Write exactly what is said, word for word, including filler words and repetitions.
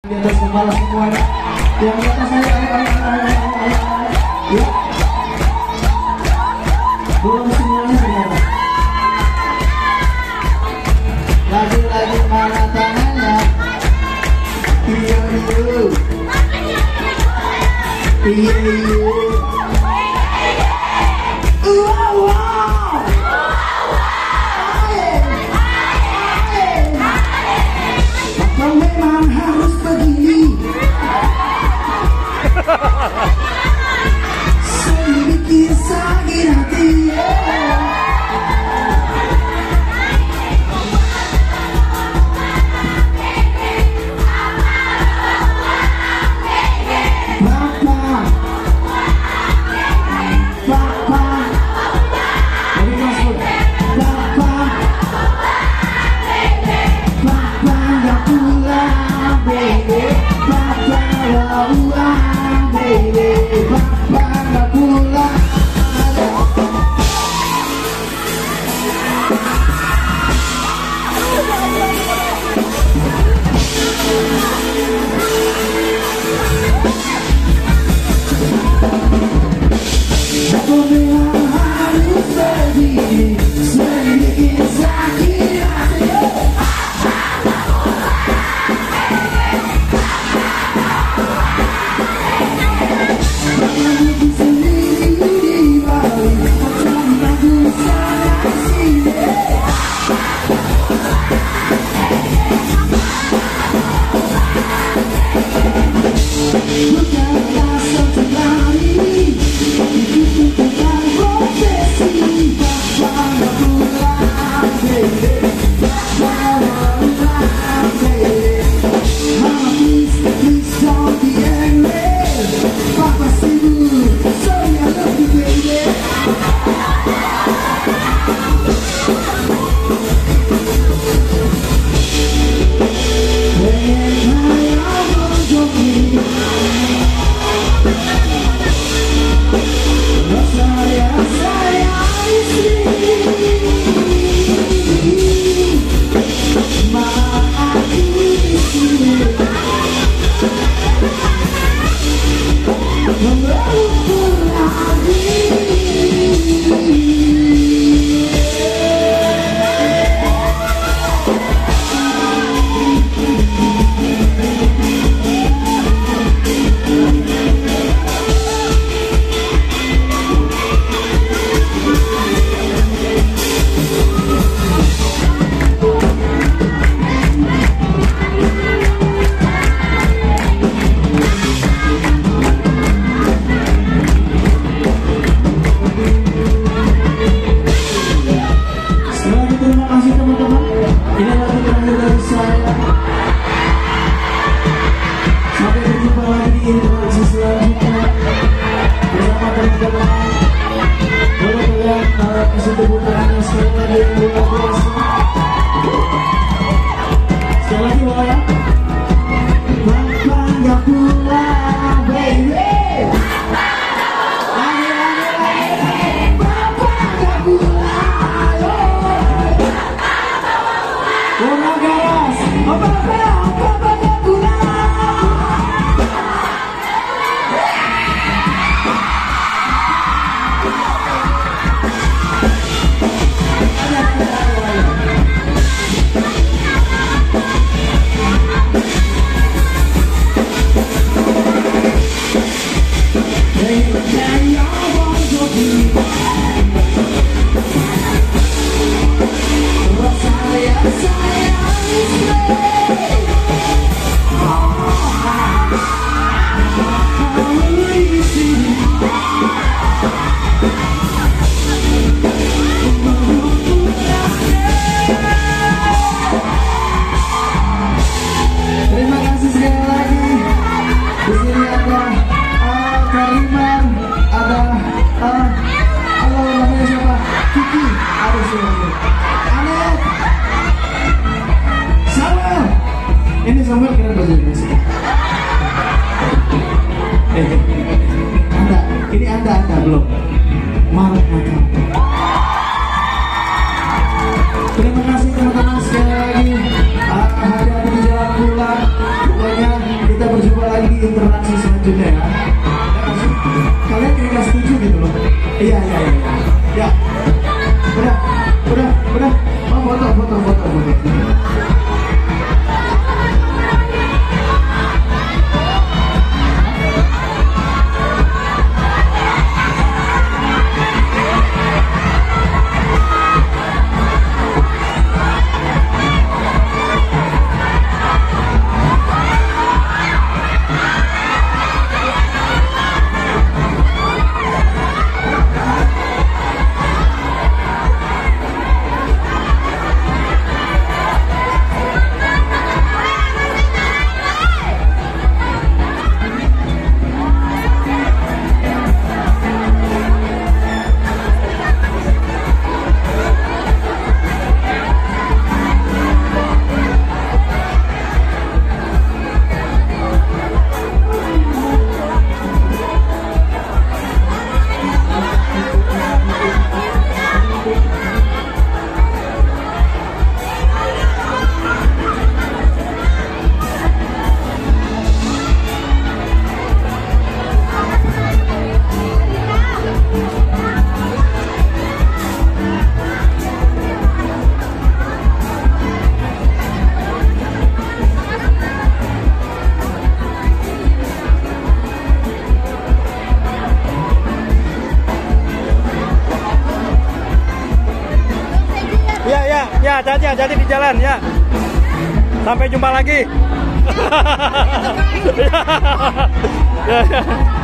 Di atas kepala semuanya. Yang di atas saya, ayo, ayo, ayo, ayo, ayo, ayo. Ya. Belum semuanya ternyata. Lagi-lagi mana tangannya? Iya, iya. Iya, iya. Wow, wow. Apa memang harus begini? Sedikit sakit hati. Ini Samuel keren bahasa Indonesia. Eh, anda, ini anda, anda belum. Maret Natal. Terima kasih teman-teman sekali lagi. Hati-hati di jalan pulang. Pokoknya berjumpa lagi di interaksi selanjutnya ya. Kalian kira setuju gitu loh? Iya iya iya. Ya. Udah, udah, udah. Mau foto, foto, foto, foto. Ya, ya, ya, hati-hati, hati-hati di jalan ya. Sampai jumpa lagi. Ya, ya.